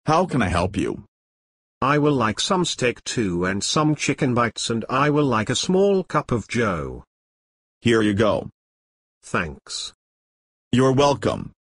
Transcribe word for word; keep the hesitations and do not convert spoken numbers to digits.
How can I help you? I will like some steak too and some chicken bites, and I will like a small cup of joe. Here you go. Thanks. You're welcome.